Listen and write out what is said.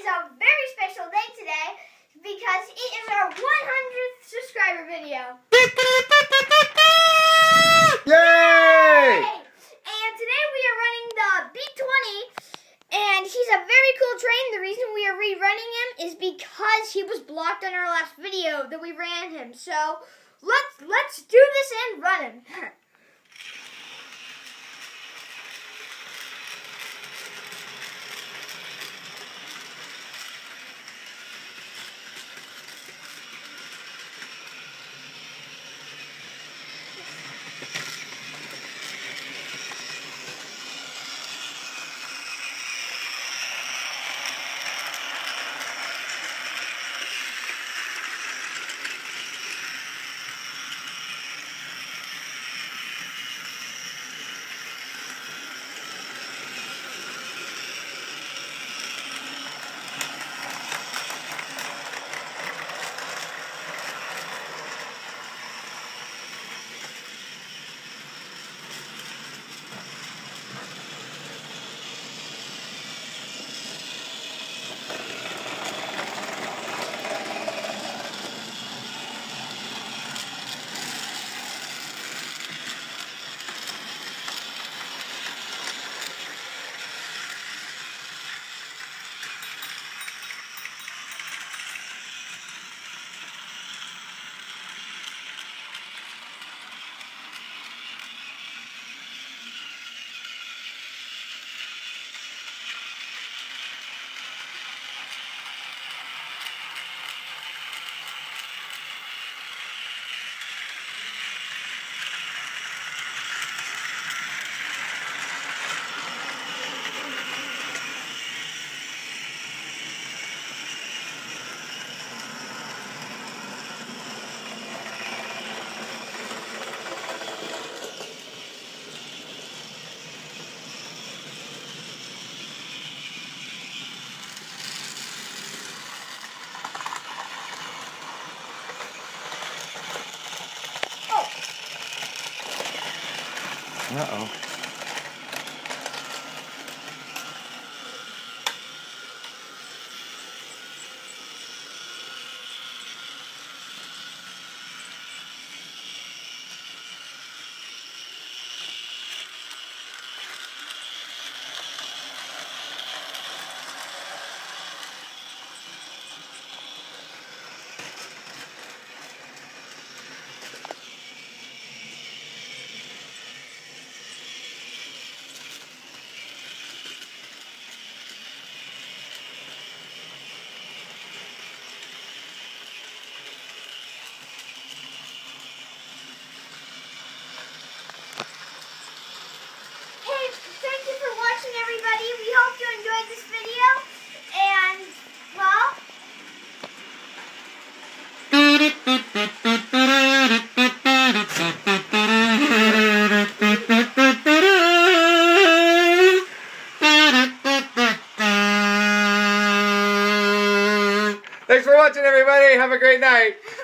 a very special day today because it is our 100th subscriber video. Yay! And today we are running the B20, and he's a very cool train. The reason we are rerunning him is because he was blocked on our last video that we ran him. So let's do this and run him. Uh-oh. Everybody, we hope you enjoyed this video, and well, thanks for watching, everybody. Have a great night.